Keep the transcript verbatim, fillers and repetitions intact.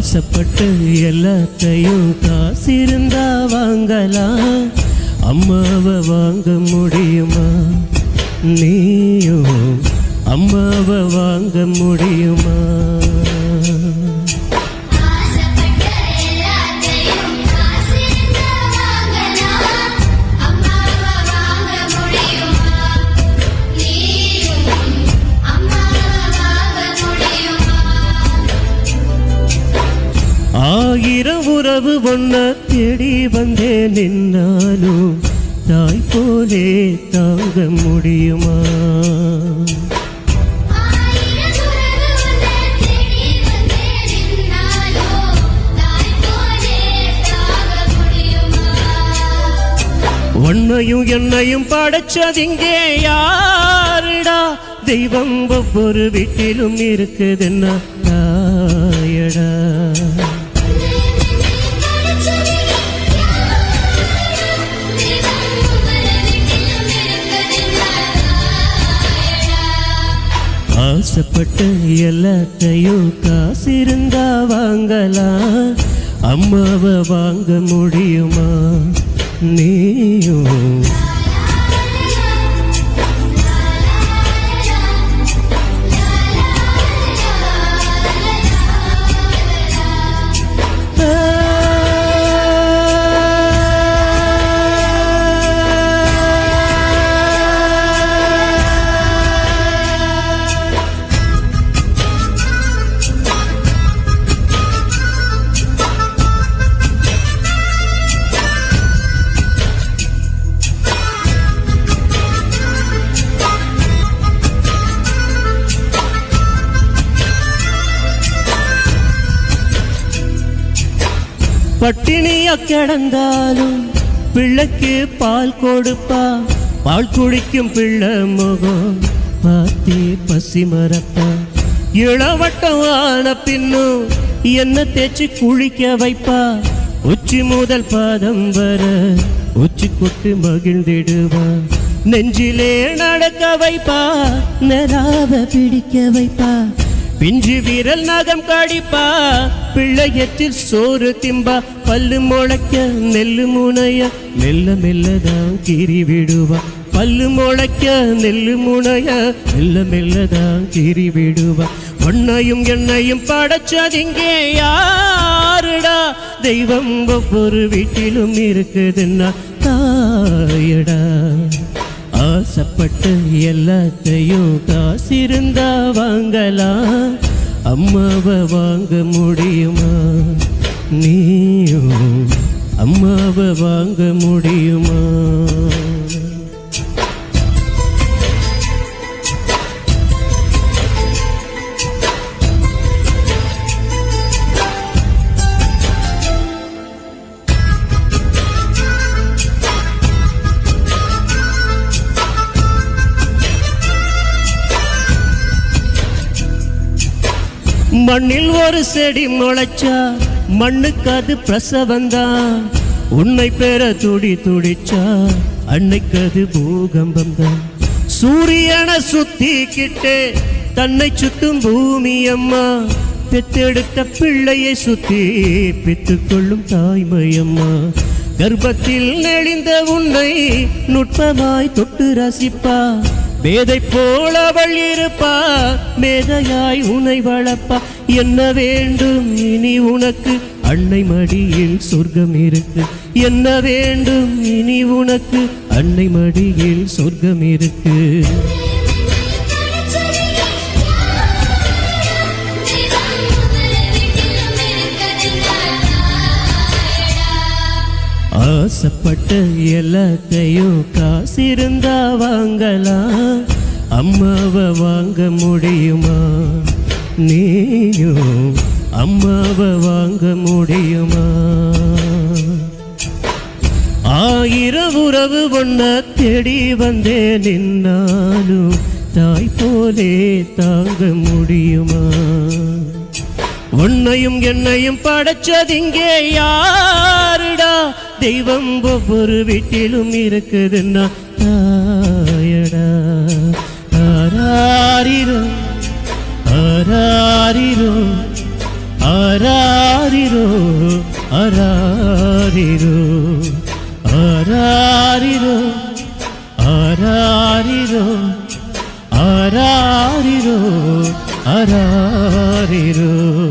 ஆசைப்பட்டு எல்லாத்தையும் காசிருந்தா வாங்கலாம், அம்மாவை வாங்க முடியுமா? நீயும் அம்மாவை வாங்க முடியுமா? ஆயிரம் உறவு ஒன்ன தேடி வந்தே நின்னாலும் தாய் போலே தாங்க முடியுமா? உன்னையும் என்னையும் படைச்சதிங்கே யாருடா? தெய்வம் ஒவ்வொரு வீட்டிலும் இருக்குதுன்னா தாயடா. ஆசைப்பட்ட எல்லாத்தையும் காசிருந்தா வாங்கலாம், அம்மாவை வாங்க முடியுமா? நீயும் பட்டினியா கிடந்தாலும் பிள்ளைக்கு பால் கொடுப்பா, பால் குடிக்கும் பிள்ளை முகம் பாத்தி பசி மரப்பா. இளவட்டம் ஆன பின்னும் என்ன தேய்ச்சி குளிக்க வைப்பா, உச்சி முதல் பாதம் வர உச்சி கொட்டு மகிழ்ந்திடுவா. நெஞ்சிலே நடக்க வைப்பா, நிலாவை பிடிக்க வைப்பா, பிஞ்சு வீரல் நகம் கடிப்பா, பிள்ளையத்தில் சோறு திம்பா. பல்லு முளைக்க நெல்லு முனைய மெல்ல மெல்லதான் கீறி விடுவா. பல்லு முளைக்க நெல்லு முனைய மெல்ல மெல்லதான் கீறி விடுவா. உன்னையும் என்னையும் படைச்சதிங்கே யாருடா? தெய்வம் ஒவ்வொரு வீட்டிலும் இருக்குதுன்னா தாயடா. ஆசைப்பட்ட எல்லாத்தையும் காசிருந்தா வாங்கலாம், அம்மாவை வாங்க முடியுமா? நீயும் அம்மாவை வாங்க முடியுமா? மண்ணில் ஒரு செடி முளைச்சா மண்ணுக்கு அது பிரசவந்தான். உன்னை பெற துடி துடிச்சா அன்னைக்கு அது பூகம்பம் தான். சூரியனை சுத்திக்கிட்டே தன்னை சுத்தும் பூமி அம்மா, பெத்தெடுத்த பிள்ளையை சுத்தி பெற்றுக்கொள்ளும் தாய்மையம்மா. கர்ப்பத்தில் நெளிந்த உன்னை நுட்பமாய் தொட்டு ரசிப்பா, மேதை போல அவள் இருப்பா, மேதையாய் உன்னை வளர்ப்பா. என்ன வேண்டும் இனி உனக்கு? அன்னை மடியில் சொர்க்கம் இருக்கு. என்ன வேண்டும் இனி உனக்கு? அன்னை மடியில் சொர்க்கம் இருக்கு. ஆசைப்பட்ட எல்லாத்தையும் காசிருந்தா வாங்கலாம், அம்மாவை வாங்க முடியுமா? நீயும் அம்மாவை வாங்க முடியுமா? ஆயிரம் உறவு ஒன்ன தேடி வந்தே நின்னாலும் தாய் போலே தாங்க முடியுமா? உன்னையும் என்னையும் படைச்சதிங்கே யாருடா? தெய்வம் ஒவ்வொரு வீட்டிலும் இருக்குதுன்னா தாயடா. ஆராரிரோ ஆராரிரோ ஆராரிரோ ஆராரிரோ ஆராரிரோ ஆராரிரோ ஆராரிரோ ஆராரிரோ